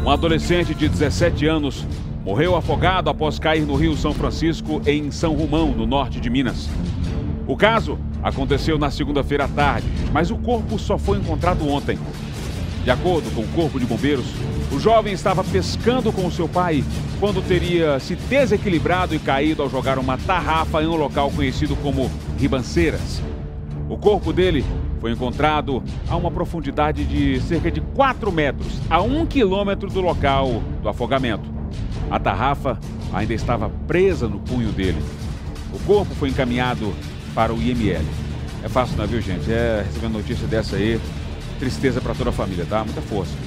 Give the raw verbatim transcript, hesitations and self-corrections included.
Um adolescente de dezessete anos morreu afogado após cair no Rio São Francisco, em São Romão, no norte de Minas. O caso aconteceu na segunda-feira à tarde, mas o corpo só foi encontrado ontem. De acordo com o Corpo de Bombeiros, o jovem estava pescando com o seu pai quando teria se desequilibrado e caído ao jogar uma tarrafa em um local conhecido como Ribanceiras. O corpo dele foi encontrado a uma profundidade de cerca de quatro metros, a um quilômetro do local do afogamento. A tarrafa ainda estava presa no punho dele. O corpo foi encaminhado para o I M L. É fácil, não é, viu, gente? É, recebendo notícia dessa aí, tristeza para toda a família, tá? Muita força.